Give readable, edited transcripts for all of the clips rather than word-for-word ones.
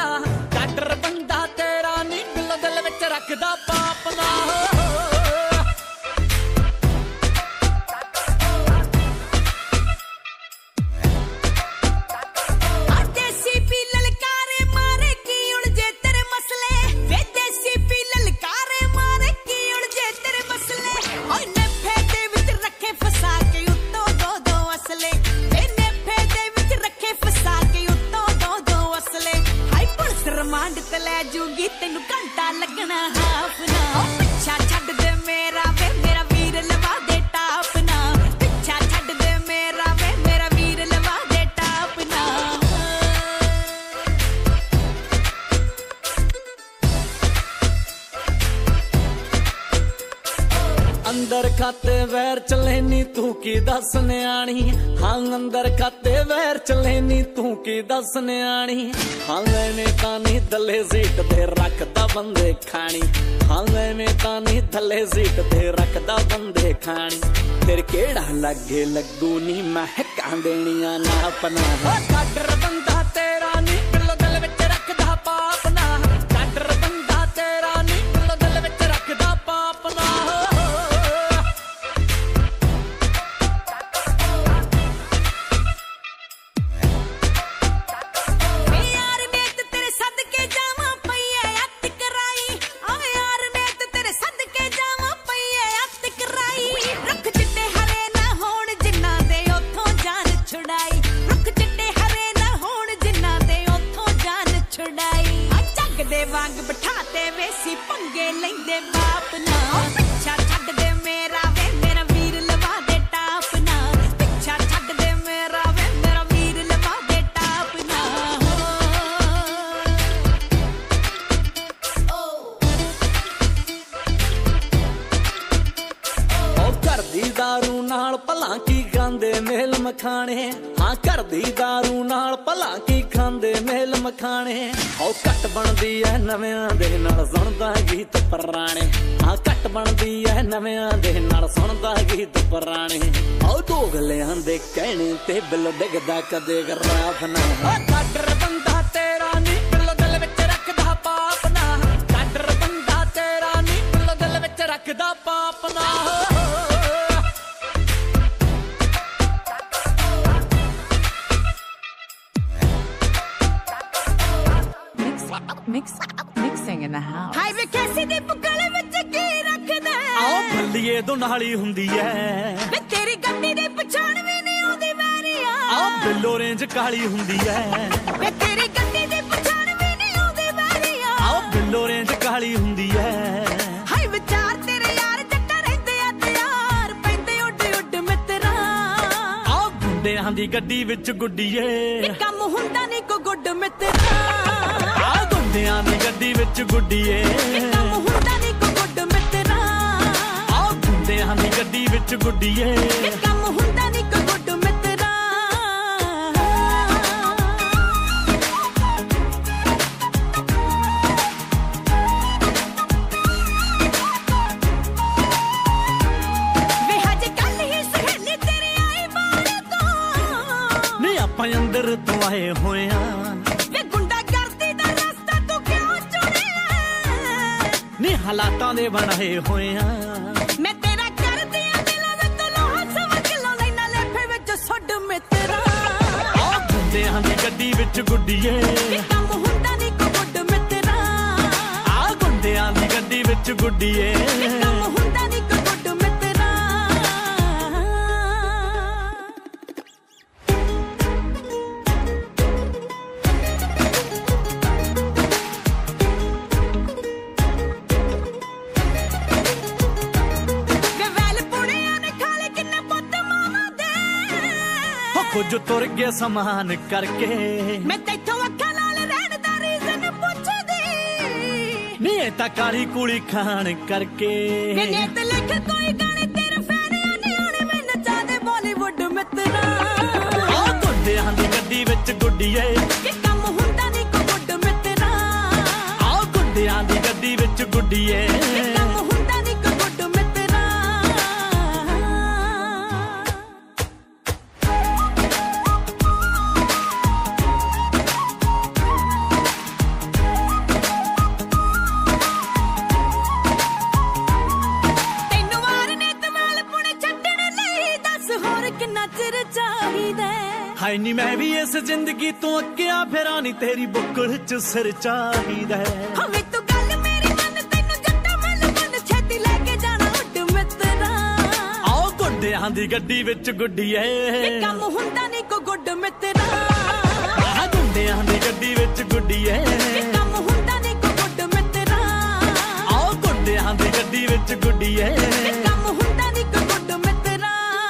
ना काडर बंदा तेरा नी दिल दिल विच रखदा पाप ना अंदर खाते वैर चले नी तू की दस न्याणी हाँ अंदर खाते वैर चले नी तू की दस न्याणी हाँ मैंने तानी दले सीट ते रखदा बंदे खानी हाँ मैंने तानी दले सीट ते रखदा बंदे खानी तेरे केड़ा लगे लगू नी महका देनिया ना अपना काडर बंदा तेरा नी दिल दिल विच रखदा पाप ना काडर बंदा तेरा नी दिल दिल विच रखदा पाप ना वांग बिठाते वेसी पंगे लेंदे बाप ना पिछा छड्ड दे मेरा वीर लवा दे टाप ना पिछा छड्ड दे मेरा वीर लवा दे टाप ना ओ घर दी दारू नाल भला की खांदे मेल मखाने हाँ घर दी दारू नाल भला की खांदे मेल मखाने ओ घट बनदी है नवियां दे नाल सुणदा गीत पुराने हाँ घट बनदी है नवियां दे नाल सुणदा गीत पुराने ओ दोगलियां दे कहने ते बिल डिगदा कदे गराफ ना काडर बंदा तेरा नी दिल दिल विच रखदा पाप ना काडर बंदा तेरा नी दिल दिल विच रखदा पाप ना Mixing in the house. हाय वे कैसी दी पुकले विच की रखदा आओ भल्लीए दो नाली हुंदी ऐ वे तेरी गड्डी दी पछाण वी नहीं आउंदी वैरिया आओ बिल्लो रेंज काली हुंदी ऐ वे तेरी गड्डी दी पछाण वी नहीं आउंदी वैरिया आओ बिल्लो रेंज काली हुंदी ऐ हाय विचार तेरे यार जट्टा रहंदे आ ते यार पैंदे उड उड मित्रा आओ गुंडियां दी गड्डी विच गुड्डीए काम हुंदा नहीं को गुड मित्रा गुंडियां दी गड्डी विच गुड्डीए काम हुंदा नहीं को गुड मित्रा आओ गुंडियां दी गड्डी विच गुड्डीए काम हुंदा नहीं को गुड मित्रा वे हज कल ही सहेली तेरी आई बाहर तो नहीं आपां अंदर तो आए होए आ हालातां दे बनाए होए आ मैं तेरा कर दिया दिलों विच लोहा समझ लो लैना लेफे विच सुड मित्रा आ गुंडियां दी गड्डी विच गुड्डीए काम हुंदा नहीं को गुड मित्रा आ गुंडियां दी गड्डी विच गुड्डीए काम हुंदा नहीं को गुड मित्रा कुछ तुर गया समान करके मैं तैथों अखां नाल रहण दा रीज़न पुछदी नहीं तां काली कूली खान करके नेत लिख कोई गाने तेरे फैन आने आने मैं नचा दे बॉलीवुड मित्रा आ गुंडियां दी गड्डी विच गुड्डीए कि काम हुंदा नहीं को गुड मित्रा आ गुंडियां दी गड्डी विच गुड्डीए काम हुंदा नहीं को गुड मित्रा ਹਾਏ ਨੀ ਮੈਂ ਵੀ ਇਸ ਜ਼ਿੰਦਗੀ ਤੋਂ ਅੱਕਿਆ ਫਿਰਾਂ ਨੀ ਤੇਰੀ ਬੁੱਕਲ ਚ ਸਿਰ ਚਾਹੀਦਾ ਹਵੇਂ ਤੂੰ ਗੱਲ ਮੇਰੀ ਮੰਨ ਤੈਨੂੰ ਜੱਟਾ ਮਨ ਮਨ ਛੇਤੀ ਲੈ ਕੇ ਜਾਣਾ ਉੱਡ ਮਿੱਤਰਾ ਆਓ ਗੁੱਡਿਆਂ ਦੀ ਗੱਡੀ ਵਿੱਚ ਗੁੱਡੀਏ ਇਹ ਕੰਮ ਹੁੰਦਾ ਨਹੀਂ ਕੋ ਗੁੱਡ ਮਿੱਤਰਾ ਆਹ ਗੁੱਡਿਆਂ ਦੀ ਗੱਡੀ ਵਿੱਚ ਗੁੱਡੀਏ ਇਹ ਕੰਮ ਹੁੰਦਾ ਨਹੀਂ ਕੋ ਗੁੱਡ ਮਿੱਤਰਾ ਆਓ ਗੁੱਡਿਆਂ ਦੀ ਗੱਡੀ ਵਿੱਚ ਗੁੱਡੀਏ ਇਹ ਕੰਮ ਹੁੰਦਾ ਨਹੀਂ ਕੋ ਗੁੱਡ ਮਿੱਤਰਾ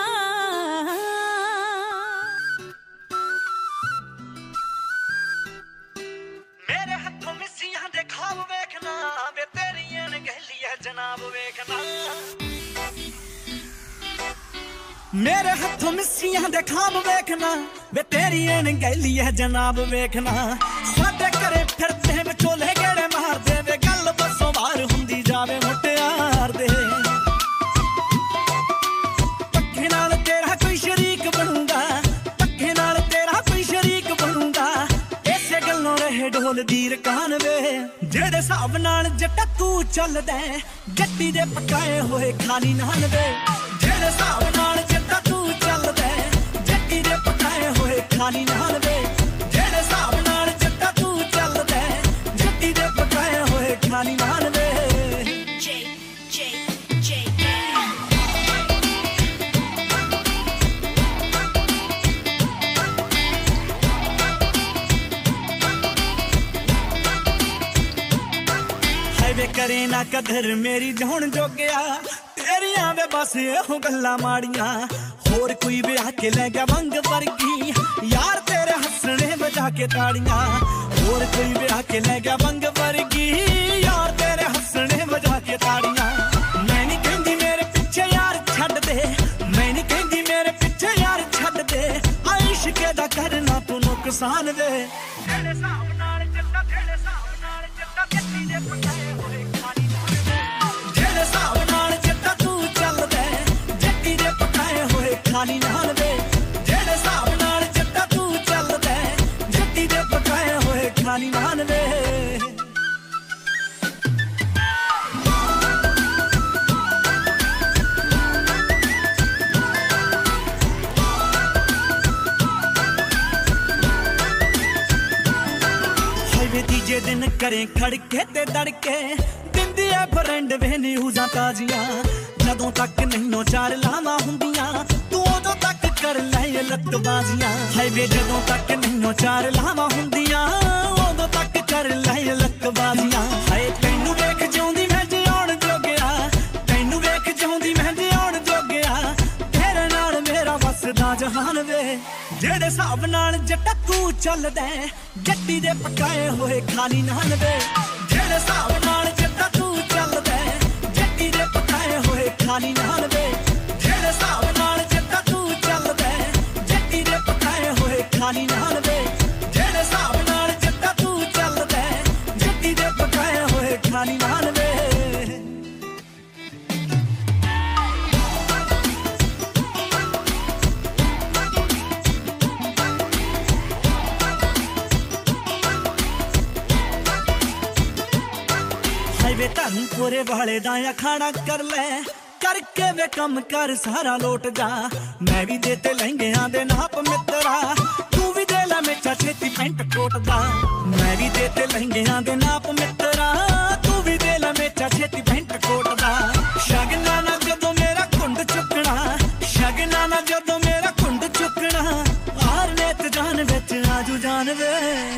ਮੇਰੇ ਹੱਥੋਂ ਮਿੱਸੀਆਂ ਦੇ ਖਾਬ ਵੇਖਣਾ ਵੇ ਤੇਰੀਆਂ ਨਗਹਿਲੀਆਂ ਜਨਾਬ ਵੇਖਣਾ ਮੇਰੇ ਹੱਥੋਂ ਮਿੱਸੀਆਂ ਦੇ ਖਾਬ ਵੇਖਣਾ ਵੇ ਤੇਰੀਆਂ ਨਗਹਿਲੀਆਂ ਜਨਾਬ ਵੇਖਣਾ ਸਾਡੇ ਘਰੇ ਫਿਰਦੇ ਵਿਚੋਲੇ ਗੇੜੇ ਮਾਰਦੇ ਵੇ ਗੱਲ ਬਸੋਂ ਬਾਹਰ ਹੁੰਦੀ ਜਾਵੇ ਮੁਟਿਆਰ ਦੇ ਪੱਖੇ ਨਾਲ ਤੇਰਾ ਕੋਈ ਸ਼ਰੀਕ ਬਣੂਗਾ ਪੱਖੇ ਨਾਲ ਤੇਰਾ ਕੋਈ ਸ਼ਰੀਕ ਬਣੂਗਾ ਇਸੇ ਗੱਲੋਂ ਰਹੇ ਢੋਲ ਦੀ ਰਕਾਨ ਵੇ ਜਿਹੜੇ ਹਿਸਾਬ ਨਾਲ ਜੱਟਾ ਤੂੰ ਚੱਲਦਾ ਜੱਟੀ ਦੇ ਪਕਾਏ ਹੋਏ ਖਾਲੀ ਨਾਨ ਵੇ ਜਿਹੜੇ ਹਿਸਾਬ ਨਾਲ ਜੱਟਾ ਤੂੰ ਚੱਲਦਾ ਜੱਟੀ ਦੇ ਪਕਾਏ ਹੋਏ ਖਾਲੀ ਨਾਨ ਵੇ ਜਿਹੜੇ ਹਿਸਾਬ ਨਾਲ ਜੱਟਾ ਤੂੰ ਚੱਲਦਾ ਜੱਟੀ ਦੇ ਪਕਾਏ ਹੋਏ ਖਾਲੀ ਨਾਨ ਵੇ ਵੇ ਕਰੇ ਨਾ ਕਦਰ ਮੇਰੀ ਜਾਣ ਜੋਗਿਆ ਤੇਰੀਆਂ ਵੇ ਬਸ ਇਹੋ ਗੱਲਾਂ ਮਾੜੀਆਂ ਹੋਰ ਕੋਈ ਵਿਆਹ ਕੇ ਲੈ ਗਿਆ ਵੰਗ ਵਰਗੀ ਯਾਰ ਤੇਰੇ ਹੱਸਣੇ ਵਜਾ ਕੇ ਤਾੜੀਆਂ ਹੋਰ ਕੋਈ ਵਿਆਹ ਕੇ ਲੈ ਗਿਆ ਵੰਗ ਵਰਗੀ ਯਾਰ ਤੇਰੇ ਹੱਸਣੇ ਵਜਾ ਕੇ ਤਾੜੀਆਂ ਮੈਂ ਨਹੀਂ ਕਹਿੰਦੀ ਮੇਰੇ ਪਿੱਛੇ ਯਾਰ ਛੱਡ ਦੇ ਮੈਂ ਨਹੀਂ ਕਹਿੰਦੀ ਮੇਰੇ ਪਿੱਛੇ ਯਾਰ ਛੱਡ ਦੇ ਆ ਇਸ਼ਕ ਦਾ ਕਰਨਾ ਤੂੰ ਨੁਕਸਾਨ ਵੇ ਤੇਰੇ ਹਿਸਾਬ ਨਾਲ ਚੱਲਦਾ ਤੇਰੇ ਹਿਸਾਬ ਨਾਲ ਚੱਲਦਾ ਜੱਟੀ ਦੇ ਪਕਾਏ ਹੋਏ ਖਾਲੀ ਜਿਹੜੇ ਹਿਸਾਬ ਨਾਲ ਜੱਟਾ ਤੂੰ ਚੱਲਦਾ ਜੱਟੀ ਦੇ ਪਕਾਏ ਹੋਏ ਖਾਲੀ ਨਾਲ ਵੇ ਜਿਹੜੇ ਹਿਸਾਬ ਨਾਲ ਜੱਟਾ ਤੂੰ ਚੱਲਦਾ ਜੱਟੀ ਦੇ ਪਕਾਏ ਹੋਏ ਖਾਲੀ ਨਾਲ ਵੇ ਤੀਜੇ ਦਿਨ ਕਰੇ ਖੜਕੇ ਤੇ ਦੜਕੇ ਦਿੰਦੀ ਐ ਫਰੈਂਡ ਵੇ ਨਿਊਜ਼ਾਂ ਤਾਜ਼ੀਆਂ ਜਦੋਂ ਤੱਕ ਨਹੀਂਓ ਚਾਰ ਲਾਵਾਂ ਹੁੰਦੀਆਂ ਤੂੰ ਉਦੋਂ ਤੱਕ ਕਰ ਲੈ ਲੱਤਬਾਜ਼ੀਆਂ ਹਾਏ ਵੇ ਜਦੋਂ ਤੱਕ ਨਹੀਂਓ ਚਾਰ ਲਾਵਾਂ ਹੁੰਦੀਆਂ ਉਦੋਂ ਤੱਕ ਕਰ ਲੈ ਲੱਤਬਾਜ਼ੀਆਂ ਹਾਏ ਤੈਨੂੰ ਵੇਖ ਜਿਉਂਦੀ ਮੈਂ ਜਿਉਣ ਜੋਗਿਆ ਤੈਨੂੰ ਵੇਖ ਜਿਉਂਦੀ ਮੈਂ ਜਿਉਣ ਜੋਗਿਆ ਤੇਰੇ ਨਾਲ ਮੇਰਾ ਵਸਦਾ ਜਹਾਨ ਵੇ ਜਿਹੜੇ ਹਿਸਾਬ ਨਾਲ ਜੱਟਾ ਤੂੰ ਚੱਲਦਾ ਜੱਟੀ ਦੇ ਪਕਾਏ ਹੋਏ ਖਾਲੀ ਨਾਨ ਵੇ ਜਿਹੜੇ ਹਿਸਾਬ ਨਾਲ ਜੱਟਾ ਤੂੰ ਚੱਲਦਾ ਜੱਟੀ ਦੇ ਪਕਾਏ ਹੋਏ ਖਾਲੀ ਨਾਨ ਵੇ ਜਿਹੜੇ ਹਿਸਾਬ ਨਾਲ ਜੱਟਾ ਤੂੰ ਚੱਲਦਾ ਜੱਟੀ ਦੇ ਪਕਾਏ ਹੋਏ ਖਾਲੀ ਨਾਨ ਵੇ ਜਿਹੜੇ ਹਿਸਾਬ ਨਾਲ ਜੱਟਾ ਤੂੰ ਚੱਲਦਾ ਜੱਟੀ ਦੇ ਪਕਾਏ ਹੋਏ ਖਾਲੀ ਨਾਨ ਵੇ ਵੇ ਧਨਪੁਰੇ ਵਾਲੇ ਦਾ ਅਖਾੜਾ ਕਰ ਲੈ ਕਰਕੇ ਵੇ ਕੰਮ ਕਰ ਸਾਰਾ ਲੋਟ ਜਾ ਮੈਂ ਵੀ ਦੇ ਤੇ ਲਹਿੰਗਿਆਂ ਦੇ ਨਾਪ ਮਿੱਤਰਾ ਤੂੰ ਵੀ ਦੇ ਲੈ ਮੇਚਾ ਛੇਤੀ ਪੈਂਟ ਕੋਟ ਦਾ ਮੈਂ ਵੀ ਦੇ ਤੇ ਲਹਿੰਗਿਆਂ ਦੇ ਨਾਪ ਮਿੱਤਰਾ ਤੂੰ ਵੀ ਦੇ ਲੈ ਮੇਚਾ ਛੇਤੀ ਪੈਂਟ ਕੋਟ ਦਾ ਸ਼ਗਨਾਂ ਨਾ ਜਦੋਂ ਮੇਰਾ ਕੁੰਡ ਚੁੱਕਣਾ ਸ਼ਗਨਾਂ ਨਾ ਜਦੋਂ ਮੇਰਾ ਕੁੰਡ ਚੁੱਕਣਾ ਆਰ ਨੇਤ ਜਾਨ ਵਿੱਚ ਆਜੂ ਜਾਨ ਵੇ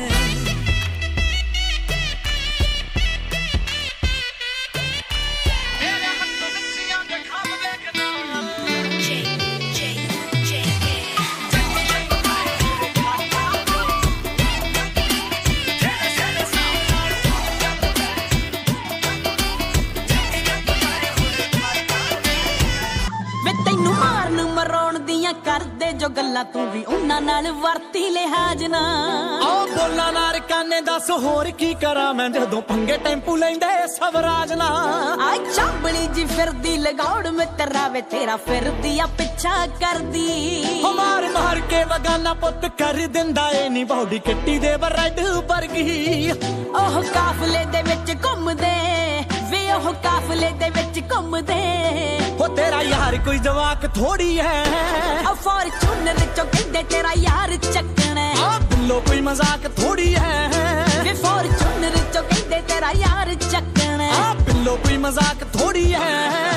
ਕਰਦੇ ਜੋ ਗੱਲਾਂ ਤੂੰ ਵੀ ਉਹਨਾਂ ਨਾਲ ਵਰਤੀ ਲਿਹਾਜ਼ ਨਾ ਆਹ ਬੋਲਾਂ ਨਾਲ ਕਾਨੇ ਦੱਸ ਹੋਰ ਕੀ ਕਰਾਂ ਮੈਂ ਜਦੋਂ ਪੰਗੇ ਟੈਂਪੂ ਲੈਂਦੇ ਸਵਰਾਜ ਨਾ ਆ ਚਾਂਬਲੀ ਜੀ ਫਿਰਦੀ ਲਗਾਉੜ ਮਿੱਤਰਾ ਵੇ ਤੇਰਾ ਫਿਰਦੀ ਆ ਪਿੱਛਾ ਕਰਦੀ ਮਾਰ ਮਾਰ ਕੇ ਵਗਾਨਾ ਪੁੱਤ ਕਰ ਦਿੰਦਾ ਏ ਨੀ ਬੌਡੀ ਕਿੱਟੀ ਦੇ ਬਰੈਡ ਵਰਗੀ ਉਹ ਕਾਫਲੇ ਦੇ ਵਿੱਚ ਘੁੰਮਦੇ ਵੇ ਉਹ ਕਾਫਲੇ ਦੇ ਵਿੱਚ ਘੁੰਮਦੇ ਹੋ तेरा यार कोई जवाक थोड़ी है। फॉर्चूनर चो कहंदे तेरा यार चक्कना है। बिल्लो कोई मजाक थोड़ी है। फॉर्चूनर चो कहंदे तेरा यार चक्कना है। बिल्लो कोई मजाक थोड़ी है।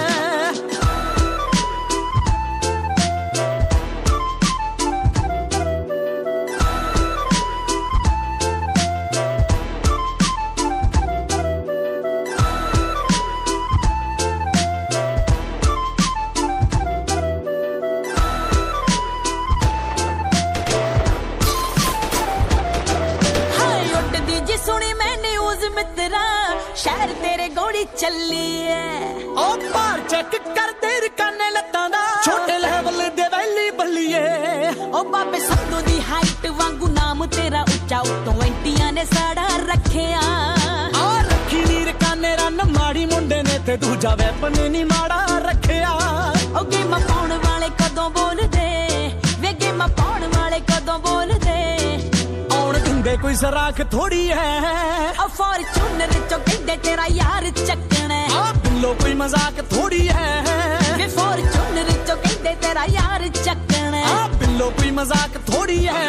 शहर तेरे गोली चली है। ओ पार चेक कर तेरे काने लत्तां दा छोटे लेवल दे वैली बल्लीए। ओ बाबे संधू दी हाइट वांगू नाम तेरा उच्चा उतों एंटियां ने साड़ा रखिया। आ रखी नीर काने रन माड़ी मुंडे ने ते दूजा वेपन नी माड़ा रखिया। ओ गेम पाउण वाले कदों बोल दे वे गेम पाउण वाले कदों बोल दे। औण दिंदे कोई सराख थोड़ी है। ओ फॉर्चूनर चो कहंदे तेरा यार चक्कना है। बिल्लो कोई मजाक थोड़ी है। वे फॉर्चूनर चो कहंदे तेरा यार चक्कना है। बिल्लो कोई मजाक थोड़ी है।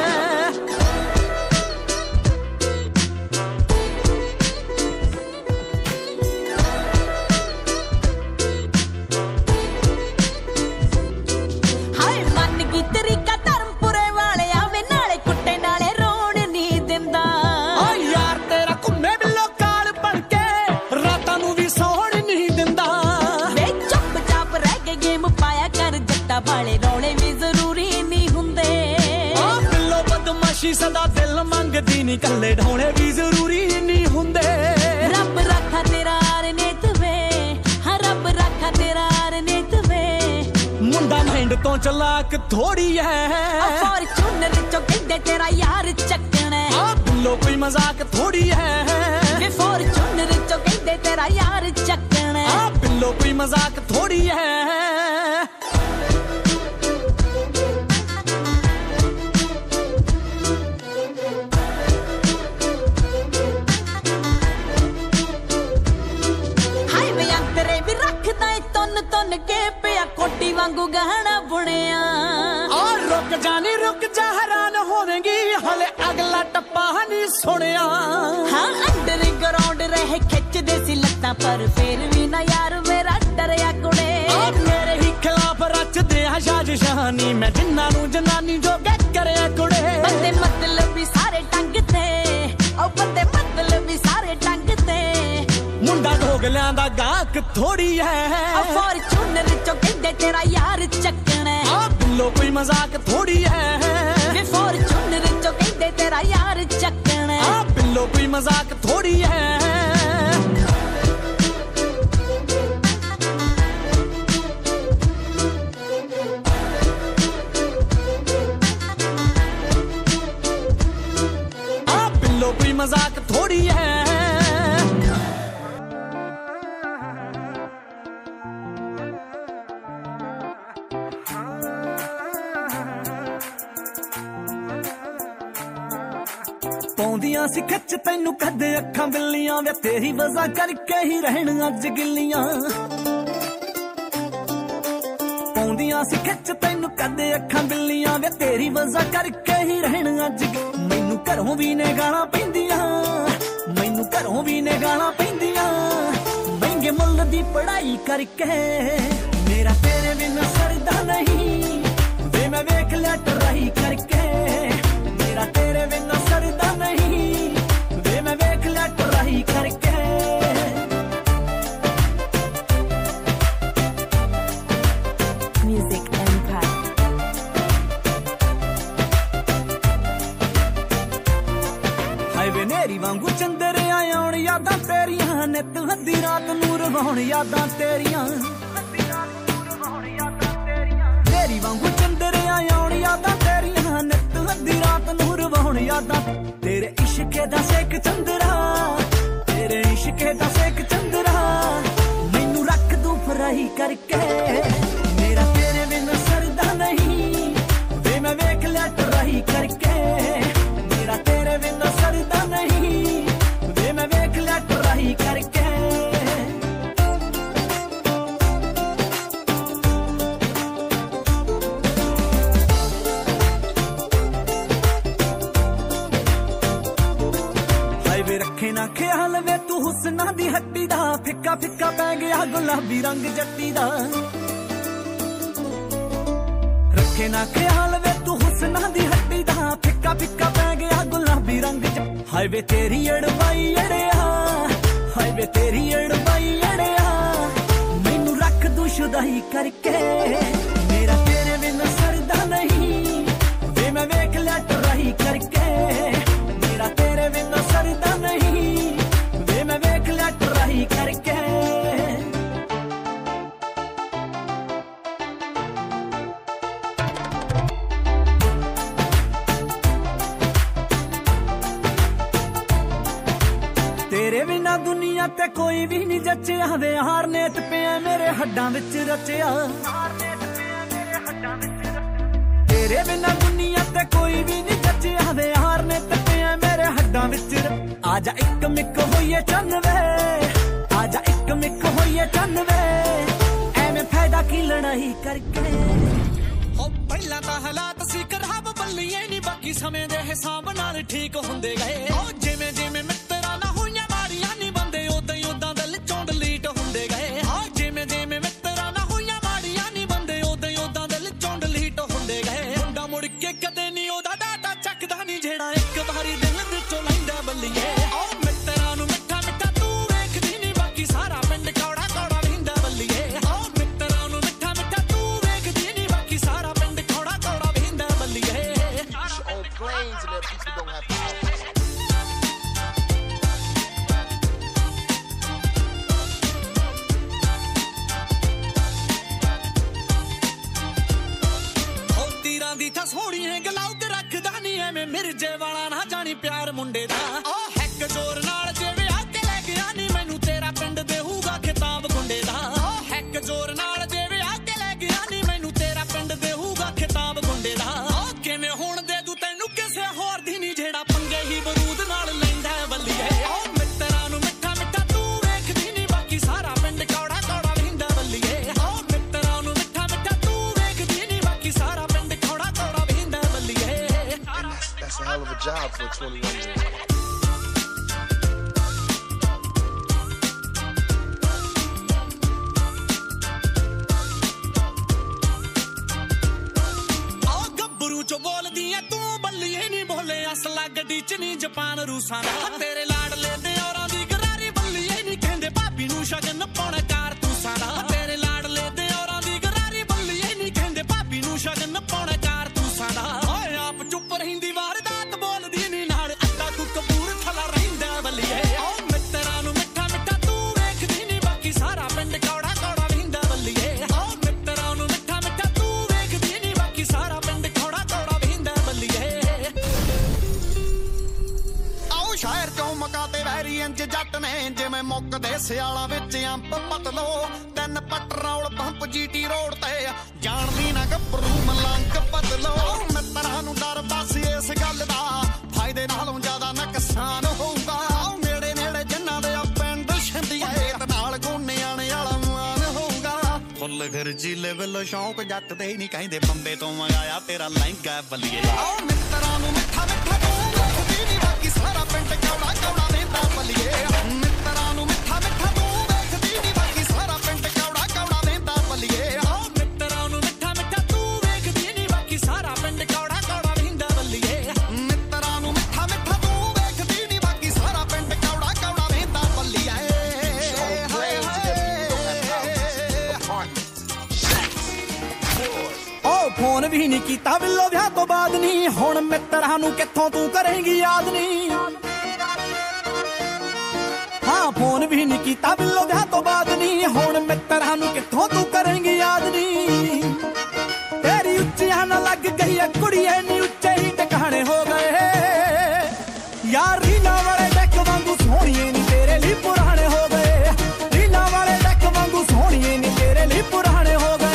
वाले रौले भी जरूरी नहीं हुंदे। बिल्लो बदमाशी सदा दिल मंगदी नहीं कल्ले ढोले भी जरूरी नहीं हुंदे। रब रखा तेरा नेत वे हाँ रब रखा तेरा नेत वे। मुंडा माइंड तो चलाक थोड़ी है। फॉर्चूनर चो कहंदे तेरा यार चक्कना है। बिल्लो कोई मजाक थोड़ी है। फॉर्चूनर चो कहंदे तेरा यार चक्कना है। बिल्लो कोई मजाक थोड़ी है। तन के पिया कोटी वांगू गहना बुनिया। और रुक जानी रुक जा हैरान होवेंगी हले अगला टप्पा नहीं सुनिया। हाँ अंडर ग्राउंड रहे खिच दे सी लत्तां पर फिर भी ना यार मेरा डरिया कुड़े। मेरे ही खिलाफ रच दे साजिशानी मैं जिन्ना नू जनानी जो गैक करे कुड़े। बंदे मतलब भी सारे टंग ते ओ बंदे मतलब भी सारे टंग ते। मुंडा ढोगलियां दा गाहक थोड़ी है। फॉर्चूनर चो कहंदे तेरा यार चक्कना है। बिल्लो कोई मजाक थोड़ी है। फॉर्चूनर चो कहंदे तेरा यार चक्कना है। बिल्लो कोई मजाक थोड़ी है। बिल्लो कोई मजाक थोड़ी है। पौंदियां सी खिच तैनू कदे अखां बिल्लियां वे तेरी वजह करके ही रहन अज गिल्लियां। पौंदियां सी खिच तैनू कदे अखां बिल्लियां वे तेरी वजह करके ही रहन अज। मैनू घरों भी ने गालां पैंदियां मैनू घरों भी ने गालां पैंदियां। महंगे मुल्ल दी पढ़ाई करके मेरा तेरे बिना सरदा नहीं। वे मैं वेख लिया टराई करके मेरा तेरे बिना सरदा नहीं। वे मैं वेख लिया टराई करके। Music Impact. हाईवे नेरी वांगू चंदरे आउण यादां तेरियां नित हद्दी रात नूं रवाउण यादां तेरियां। नेरी वांगू चंदरे आउण यादां तेरियां नित हद्दी रात नूं रवाउण यादां। तेरे इश्के दा सेक चंदरा तेरे इश्के दा सेक चंदरा मैनू रख दूं फ्राई करके। मेरा तेरे बिना सरदा नहीं। वे मैं वेख लिया टराई करके मेरा तेरे बिना सरदा नहीं। वे मैं वेख लिया टराई करके। हुस्ना दी हट्टी दा फिक्का फिक्का पै गया गुलाबी रंग जट्टी दा रखे ना ख्याल वे तू हुस्ना दी हट्टी दा फिक्का फिक्का पै गया गुलाबी रंग हाय वे तेरी अड़वाई अड़िया हाय वे तेरी अड़वाई अड़िया मैनू रख दू शुदाई करके मेरा तेरे बिन सरदा नहीं वे मैं वेख लिया ट्राई करके मेरा तेरे बिन सरदा नहीं वे मैं वेख लिया ट्राई करके तेरे बिना दुनिया ते कोई भी नहीं जचिया वे हार नेत पे मेरे हड्डां विच रचिया तेरे बिना दुनिया ते कोई भी नहीं जचिया वे हार नेत पे मेरे हड्डां विच आजा इक मिक होइए चन्न वे आजा इक मिक होइए चन्न वे एवें फायदा की लड़ाई करके हो पहला तां हालात सी खराब बल्लिए नहीं बाकी समय दे हिसाब नाल ठीक हुंदे गए ओ जिवें जिवें मित्तरां ना होइयां मारियां नहीं बंदे उदां ही उदां दिल चों डिलीट हुंदे गए ओ जिवें जिवें मित्तरां ना होइयां मारियां नहीं बंदे उदां ही उदां दिल चों डिलीट हुंदे गए मुंडा मुड़ के कदे नहीं ओदा डाटा चकदा नहीं जेड़ा एक वारी दिल विचों लैंदा बल्लिए ओ मित्तरां नूं मिठा मिठा तू वेखदी नहीं बाकी सारा पिंड कौड़ा कौड़ा वहिंदा बल्लिए ओ मित्तरां नूं मिठा मिठा तू वेखदी नहीं बाकी सारा पिंड कौड़ा कौड़ा वहिंदा बल्लिए planes and that people don't have power. तीरां दी था सोहणी है गलाउद रखदा नहीं एवें मिर्जे वाला ना जानी प्यार मुंडे दा ओ हैक जोर नाल जेवे आके ले गया नी मैनू तेरा पिंड देहूगा खिताब गुंडे दा ओ हैक जोर नाल जेवे आके ले गया नी मैनू तेरा पिंड देहूगा खिताब गुंडे दा ओ किवें हुण दे दू तैनू किसे होर दी नी जेड़ा पंगे ही बरूद नाल लैंदा बल्लिए ओ मित्तरां नू मिठा मिठा तू वेखदी नी बाकी सारा पिंड कौड़ा कौड़ा वहिंदा बल्लिए ओ मित्तरां नू मिठा मिठा तू वेखदी नी बाकी सारा That's a hell of a job for a 21-year-old. चो बोलदी है तू बल्लिए नहीं बोले असला गड्डी च नहीं जापान रूसां दा तेरे लाडले दे औरां दी गरारी बल्लिए नहीं कहंदे भाभी नूं शगन पाउण कारतूसां दा तेरे लाडले दे औरां दी गरारी बल्लिए नहीं कहंदे भाभी नूं शगन पाउण कारतूसां दा ओए आप चुप रहिंदी वारदात बोलदी नहीं नाल अड्डा तू कपूर थला रहिंदा बल्लिए ओ मित्तरां नूं मिठा मिठा तू वेखदी नहीं बाकी सारा पिंड कौड़ा कौड़ा वहिंदा बल्लिए ओ मित्तरां नूं मिठा मिठा तू वेखदी नहीं बाकी सारा पिंड शहर चों मकाते वैरी इंज जट ने जिवें मुकदे सियाला विच अंब पतलो तिन पटरौल पंप जीटी रोड ते जानदी ना गभरू मलंग बदलो मित्तरां नूं डर बस इस गल दा फायदे नालों ज्यादा नुकसान होऊगा नेड़े नेड़े जिन्हां दे पिंड छिंदिए ते नाल गोनियाणे वाला मान होऊगा फुੱਲ घर जिले वेलो शौक जट दे नहीं कहंदे बंबे तो मंगाया तेरा लहंगा बल्लिए मित्तरां नूं मिठा मिठा बाकी सारा पिंड कौड़ा कौड़ा वेंदा बल्लिए मित्तरां नूं मिठा मिठा तू वेखदी नहीं बाकी सारा पिंड कौड़ा कौड़ा वेंदा बल्लिए मित्तरां नूं मिठा मिठा तू वेखदी नहीं बाकी सारा पिंड कौड़ा कौड़ा वेंदा बल्लिए मित्तरां नूं मिठा मिठा तू वेखदी नहीं बाकी सारा पिंड कौड़ा कौड़ा वेंदा बल्लिए फोन भी नहीं कीता बिल्लो विआह तो बाद नहीं हुण मित्तरां नूं कित्थों तू करेंगी याद नहीं हाँ फोन भी नहीं कीता बिल्लो विआह तो बाद नहीं हुण मित्तरां नूं कित्थों तू करेंगी याद नहीं तेरी उच्चियां ना लग गई है कुड़िए नी उच्चे ही टकाने हो गए यार रीना वाले डेक वांगू सोहणीए नी तेरे लिए पुराने हो गए रीना वाले डेक वांगू सोहणीए नी तेरे लिए पुराने हो गए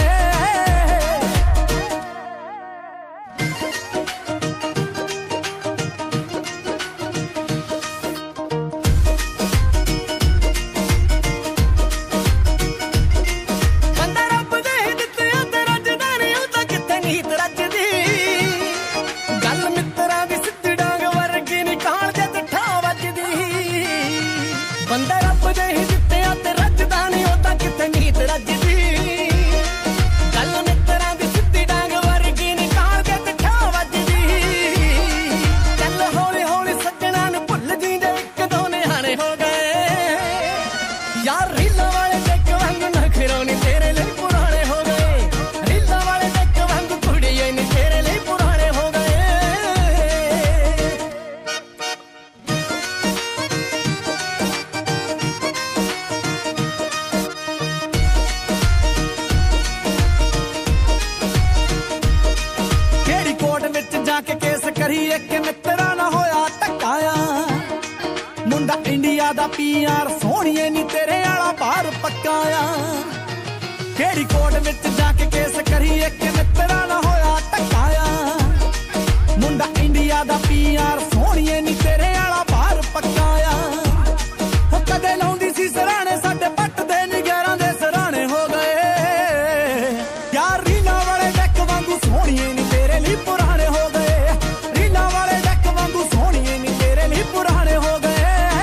यार रीला वाले देख वांगू नखरों नी तेरे लिए पुराने हो गए रीला वाले देख वांगू कुड़िए नी तेरे लिए पुराने हो गए केड़ी कोर्ट विच जाके केस करिए कि मित्रा ना होया टकाया मुंडा इंडिया दा पीआर सोहणिए नी तेरे आला बाहर पक्काया केड़ी कोर्ट विच जाके केस करिए कि मित्रा ना होया टकाया मुंडा इंडिया दा पीआर सोहणिए नी तेरे आला बाहर पक्काया कदे लाउंदी सी सराणे साडे पट दे निगरां दे सराणे हो गए यार रीला वाले डेक वांगू सोहणिए नी तेरे लिए पुराने हो गए रीला वाले डेक वांगू सोहणिए नी तेरे लिए पुराने हो गए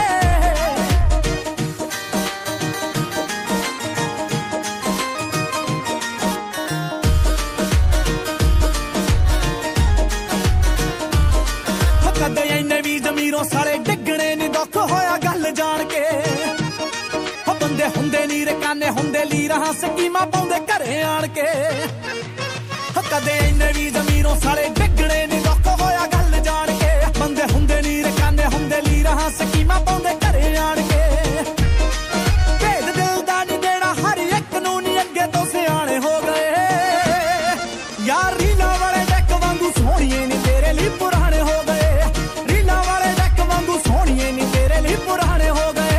कदे इन्ने भी जमीरों साले डिगणे नी दुख होया गल जान के हो बंदे हुंदे नी रकाने हुंदे लीरां स्कीमां पाउंदे घरे आण के हो कदे इन्ने भी जमीरों साले डिगणे नी दुख होया गल जान के बंदे हुंदे नी रकाने हुंदे लीरां स्कीमां पाउंदे घरे आण के भेद दिल दा नी देना हर एक नूं नी अगे तो सियाणे हो गए यार रीला वाले डेक वांगू सोहणिए नी तेरे लिए पुराने हो गए रीला वाले डेक वांगू सोहणिए नी तेरे लिए पुराने हो गए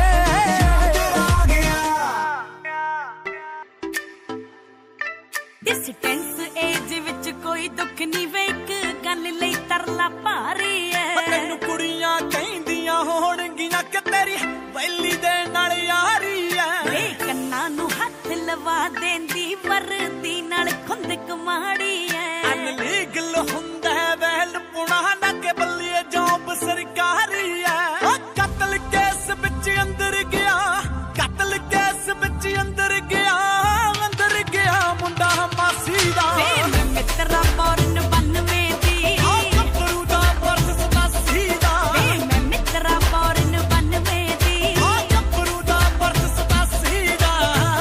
डिस्टेंस एज विच कोई दुख नहीं वे एक गल लई तरला भारी है तैनू कुड़ियां कहंदियां होणगीਆਂ कि तेरी वैली दे नाल यारी है वे कन्नां नूं हथ लवा देंदी वरदी नाल खुंदक माड़ी है अनलीगल हुंदा है वैल पुणा ना के बल्लिए जॉब सरकारी है कत्ल केस विच अंदर गया कत्ल केस विच अंदर गया मुंडा मासी दा वे मैं मित्रा पौरन 92 दी कपरू दा वर्ष 87 दा वे मैं मित्रा पौरन 92 दी कपरू दा वर्ष 87 दा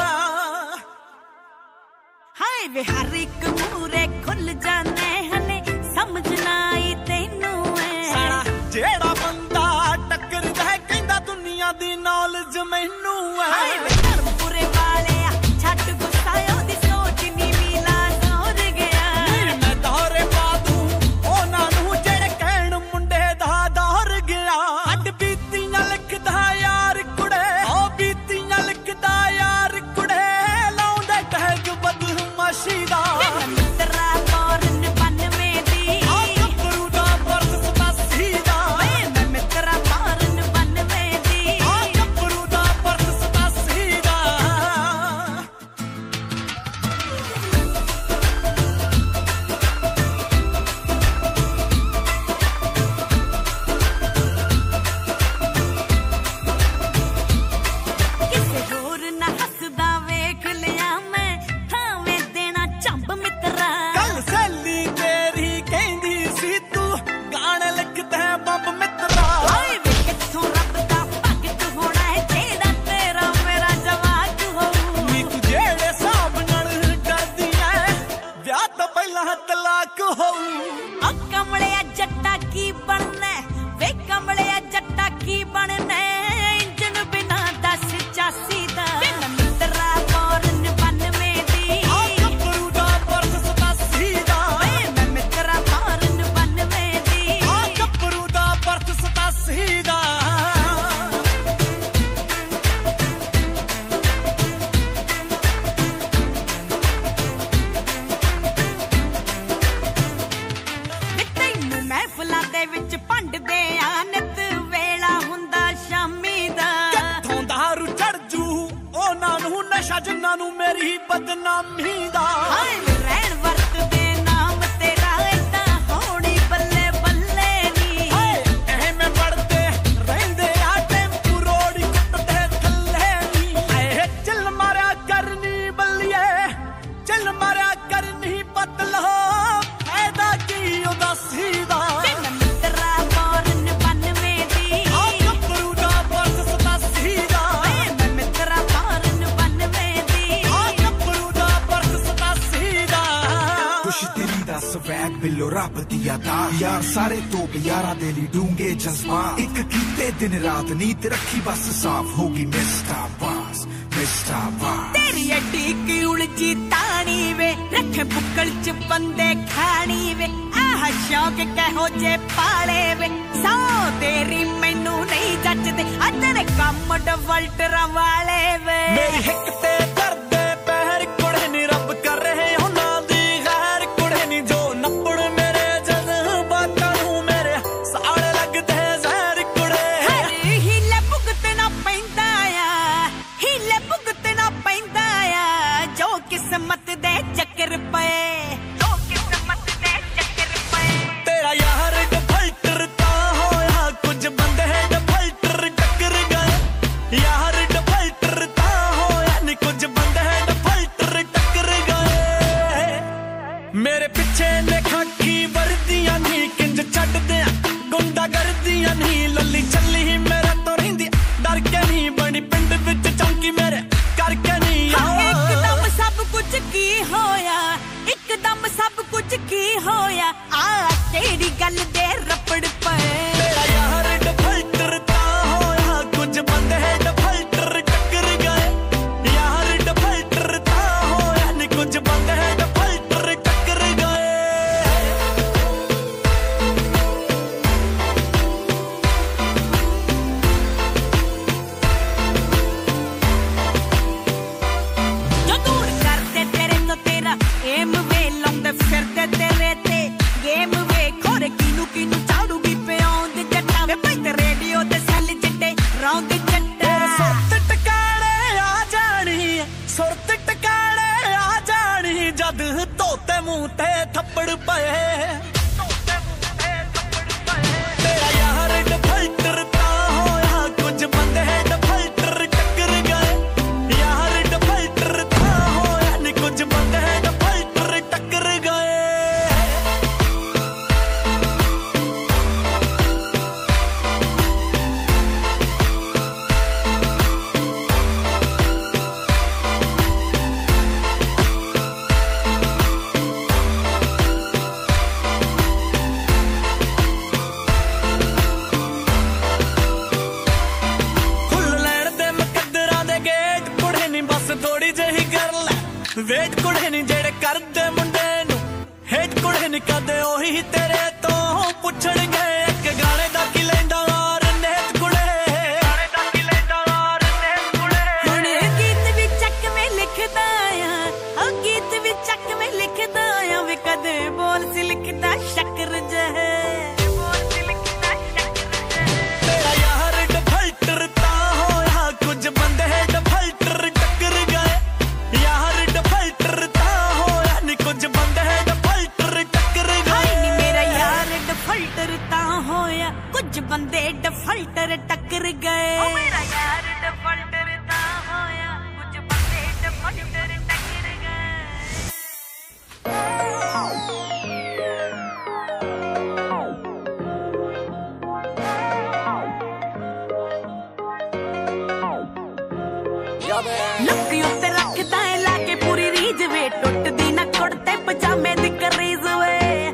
हाय वे हर एक मूरे खुल जाने हले समझ ना आई तैनू है सारा जेड़ा बंदा टक्करदा है कहंदा दुनिया दी नॉलेज मैनू है हाय वे धर्मपुरे वाले छट गुस्सायो दी सोच नी मिला जोर गया मैं दौरे पा दूं ओना नू जेड़े कहण मुंडे दा दौर गया हट बीतियां लिखदा यार कुड़े ओ बीतियां लिखदा यार कुड़े लाउंदे टैग बदमाशी दा मित्रा पौरन 92 दी कपरू दा वर्ष 87 दा मैं मित्रा पौरन 92 दी कपरू दा वर्ष 87 दा किसे होर ना हसदा वेख लिया मैं थावे देना चंब मित्रा कल सैली तेरी कहंदी सी तू गाने लिखदा है बंब मित्रा हाय वे किथों रब दा भगत होना है जेड़ा तेरा मेरा जवाक होऊ नी तू जेड़े साहब नाल करदी है विआह तो पहला तलाक होऊ आ कमलिया जट्टा की बनना वे कमलिया जट्टा की बनना इंजन बिना 10 84 दा मित्रा पौरन 92 दी कपरू दा वर्ष 87 दा मैं मित्रा पौरन 92 दी कपरू दा वर्ष 87 दा ਤੈਨੂੰ ਮਹਿਫਲਾਂ ਦੇ ਵਿੱਚ ਭੰਡਦੇ ਆ ਨਿਤ ਵੇਲਾ ਹੁੰਦਾ ਸ਼ਾਮੀ ਦਾ ਕਿੱਥੋਂ ਦਾਰੂ ਚੜ ਜੂ ਉਹਨਾਂ ਨੂੰ ਨਸ਼ਾ ਜਿਨ੍ਹਾਂ ਨੂੰ ਮੇਰੀ ਬਦਨਾਮੀ ਦਾ ਹਾਏ ਰਹਿਣ ਵਰਤਦੇ ਨਾਮ ਤੇਰਾ ਏਦਾਂ ਹੋਣੀ ਬੱਲੇ ਬੱਲੇ ਨੀ ਐਵੇਂ ਵੜਦੇ ਰਹਿੰਦੇ ਆ ਟੈਂਪੂ ਰੋੜੀ ਕੁੱਟਦੇ ਥੱਲੇ ਨੀ ਆਏ ਚੱਲ ਮਾਰਿਆ ਕਰਨੀ ਬੱਲੀਏ ਚੱਲ ਮਾਰਿਆ ਕਰਨੀ ਪਤਲਾ ਫਾਇਦਾ ਕੀ ਉਦਾਸੀ ਦਾ ਮਿੱਤਰਾ ਪੌਰਨ 92 ਦੀ ਕਪਰੂ ਦਾ वर्ष 87 ਦਾ ਮੈਂ ਮਿੱਤਰਾ बिलो रब दिया दास यार सारे तो यारा दे ली डूंगे जज्बात एक कीते दिन रात नीत रखी बस साफ होगी मिस्टर बास तेरी अड्डी की उलझी तानी वे रखे बुक्कल च बंदे खानी वे आह शौक कहो जे पाले वे सौ तेरी मैनू नहीं जचदे आ तेरे कम डवल्टरां वाले वे मेरी हिक ते करदे पैर कुड़े नी रब कर रहे होना दी गैर कुड़े नी जो नपड़ मेरे जज्बातां नू मेरे साड़ लगदे जहर कुड़े हीले भुगतना पैंदा आ हीले भुगतना पैंदा आ जो किस्मत दे चक्कर पए जो किस्मत दे चक्कर पए तेरा यार डफल्टर ता होया कुछ बंदे डफल्टर टक्कर गए यार डफल्टर ता होया नी कुछ बंदे डफल्टर टक्कर गए मेरे पिछे ने खाकी वर्दियां नी किंज छड्ड दिया गुंडा गर्दियां नी लल्ली चली मेरे तो रहिंदी डर के नी बनी पिंड विच चौंकी मेरे करके नी एकदम सब कुछ की होया एकदम सब कुछ की होया आ तेरी गल दे रपड़ पए तेरा यार डफल्टर ता होया कुछ बंदे डफल्टर टक्कर गए यार डफल्टर ता होया नी कुछ बंदे डफल्टर टक्कर गए जो दूर करते तेरे तो तेरा एम वे लाਉਂਦੇ ਫਿਰਦੇ ਤੇਰੇ ਤੇ ਗੇਮ ਵੇ ਖੋਰੇ ਕਿਨੂੰ ਚਾੜੂਗੀ ਪਿਆਉਂਦ ਜੱਟਾਂ ਵੇ ਭਾਈ ਤੇ ਰੇਡੀਓ ਤੇ ਸੈੱਲ ਚਿੱਟੇ ਰੌਂਦ ਜੱਟਾਂ ਸੁਰਤ ਟਿਕਾਣੇ ਆ ਜਾਣੀ ਸੁਰਤ ਟਿਕਾਣੇ ਆ ਜਾਣੀ ਜਦ ਧੋਤੇ ਮੂੰਹ ਤੇ ਥੱਪੜ ਪਏ ਤੇਰਾ ਯਾਰ ਡਫਲਟਰ ਤਾ ਹੋਇਆ ਕੁਝ ਬੰਦੇ ਡਫਲਟਰ ਟੱਕਰ ਗਏ ਯਾਰ ਡਫਲਟਰ ਤਾ ਹੋਇਆ ਨੀ ਕੁਝ ਬੰਦੇ ਡਫਲਟਰ ਟੱਕਰ ਗਏ ਫੁੱਲ ਲੈਣ ਦੇ ਮੁਕੱਦਰਾਂ ਦੇ ਗੇਟ ਕੁੜੇ ਨੀ ਬਸ ਥੋੜੀ ਜਿਹੀ ਕਰ ਲੈ ਵੇਟ ਕੁੜੇ ਨੀ ਜਿਹੜੇ ਕਰਦੇ ਮੁੰਡੇ ਨੂੰ ਹੇਟ ਕੁੜੇ ਨੀ ਕਦੇ ਉਹੀ ਤੇਰੇ ਤੋਂ ਪੁੱਛਣਗੇ ਇੱਕ ਗਾਣੇ ਦਾ ਕੀ ਲੈਂਦਾ ਵਾਰ ਨੇਤ ਕੁੜੇ ਗਾਣੇ ਦਾ ਕੀ ਲੈਂਦਾ ਵਾਰ ਨੇਤ ਕੁੜੇ ਹੁਣ ਗੀਤ ਵੀ ਚੱਕਵੇਂ ਲਿਖਦਾ ਆ ਉਹ ਗੀਤ ਵੀ ਚੱਕਵੇਂ ਲਿਖਦਾ ਆ ਵੇ ਕਦੇ ਬੋਲ ਸੀ ਲਿਖਦਾ ਸ਼ੱਕਰ ਜਹ ਬੋਲ ਸੀ ਲਿਖਦਾ ਸ਼ੱਕਰ ਜਹ ਤੇਰਾ ਯਾਰ ਡਫਲਟਰ ਤਾ ਹੋਇਆ ਕੁਝ ਬੰਦੇ ਡਫਲਟਰ ਟੱਕਰ ਗਏ ਯਾਰ ਡਫਲਟਰ ਤਾ ਹੋਇਆ ਨੀ ਕੁਝ ਬੰਦੇ ਡਫਲਟਰ ਟੱਕਰ ਹਾਏ ਨੀ ਗਏ ਮੇਰਾ ਯਾਰ ਡਫਲਟਰ ਤਾਂ ਹੋਇਆ ਕੁਝ ਬੰਦੇ ਡਫਲਟਰ ਟੱਕਰ ਗਏ ਓ ਮੇਰਾ ਯਾਰ ਡਫਲਟਰ ਤਾਂ ਹੋਇਆ ਕੁਝ ਬੰਦੇ ਡਫਲਟਰ ਟੱਕਰ ਗਏ ਲੱਕ ਉੱਤੇ ਰੱਖਦਾ ਏ ਲਾ ਕੇ ਪੂਰੀ ਰੀਝ ਵੇ ਟੁੱਟਦੀ ਨਾ ਕੁੜਤੇ ਪਜਾਮੇ ਦੀ ਕਰੀਜ਼ ਵੇ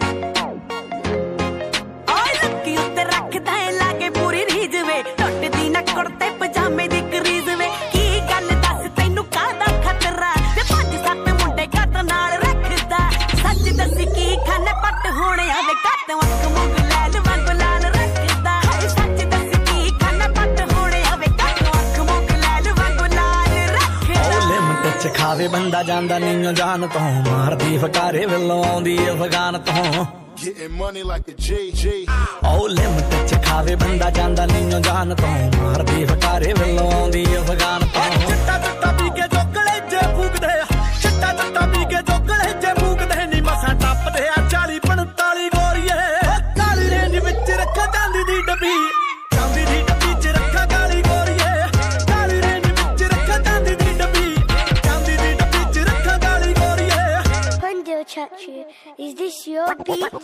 ਓਏ ਲੱਕ ਉੱਤੇ ਰੱਖਦਾ ਏ ਲਾ ਕੇ ਪੂਰੀ ਰੀਝ ਵੇ ਟੁੱਟਦੀ ਨਾ ਕੁੜਤੇ ਪਜਾਮੇ ਦੀ ਕਰੀਜ਼ ਵੇ ਕੀ ਗੱਲ ਦੱਸ ਤੈਨੂੰ ਕਾਹਦਾ ਖਤਰਾ ਤੇ 5-7 ਮੁੰਡੇ ਘੱਟ ਨਾਲ ਰੱਖਦਾ ਸੱਚ ਦੱਸ ਕੀ ਖਾਨੇ ਪੱਟ ਹੋਣੇ ਆਵੇ ਘੱਟ ਅੱਖ ਮੁੰਗ ਲੈਲ ਵਾਂਗ ਲਾਲ ਰੱਖਦਾ ਸੱਚ ਦੱਸ ਕੀ ਖਾਨੇ ਪੱਟ ਹੋਣੇ ਆਵੇ ਘੱਟ ਅੱਖ ਮੁੰਗ ਲੈਲ ਵਾਂਗ ਲਾਲ ਰੱਖਦਾ ਲਿਮਟ ਚ ਖਾਵੇ ਬੰਦਾ ਜਾਂਦਾ ਨੀਓ ਜਾਨ ਤੋਂ ਮਾਰਦੀ ਫਕਾਰੇ ਵੱਲੋਂ ਆਉਂਦੀ ਅਫਗਾਨ ਤੋਂ Getting money like a J. ਓ ਲਿਮਟ ਚ ਖਾਵੇ ਬੰਦਾ ਜਾਂਦਾ ਨੀਓ ਜਾਨ ਤੋਂ ਮਾਰਦੀ ਫਕਾਰੇ ਵੱਲੋਂ ਆਉਂਦੀ ਅਫਗਾਨ ਤੋਂ ਚਿੱਟਾ ਚਿੱਟਾ ਪੀ ਕੇ ਜੋਗਲੇ ਜੇ ਫੂਕਦੇ ਚਿੱਟਾ ਚਿੱਟਾ ਪੀ ਕੇ ਜੋਗਲੇ ਜੇ ਫੂਕਦੇ ਨੀ ਮਸਾਂ ਟੱਪਦੇ ਆ 40-45 ਗੋਰੀਏ ਕਾਲੀ ਰੇਂਜ ਵਿੱਚ ਰੱਖਾ ਚਾਂਦੀ ਦੀ ਡੱਬੀ ਚਾਂਦੀ ਦੀ ਡੱਬੀ ਚ ਰੱਖਾ ਕਾਲੀ ਗੋਰੀਏ ਕਾਲੀ ਰੇਂਜ ਵਿੱਚ ਰੱਖਾ ਚਾਂਦੀ ਦੀ ਡੱਬੀ ਚਾਂਦੀ ਦੀ ਡੱਬੀ ਚ ਰੱਖਾ ਕਾਲੀ ਗੋਰੀਏ Hondo Chachi, is this your beat?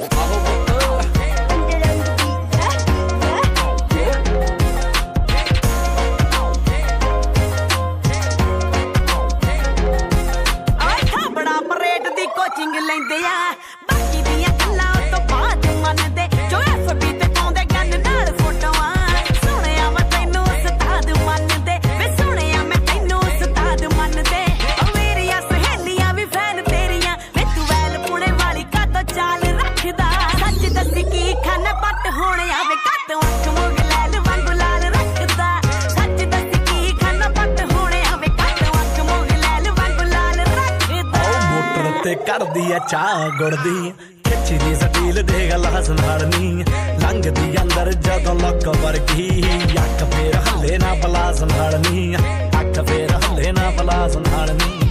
ਆਏ ਬੜਾ ਪਰੇਡ ਦੀ ਕੋਚਿੰਗ ਲੈਂਦੇ ਆ ਬਾਕੀ ਦੀਆਂ ਗੱਲਾਂ करदी है चाह गुड़दी खिच्ची दी सटील दे गला संभालनी लंघदी अंदर जदों लुक वर्गी अख फेर हले ना भला संभालनी अख फेर हले ना भला संभालनी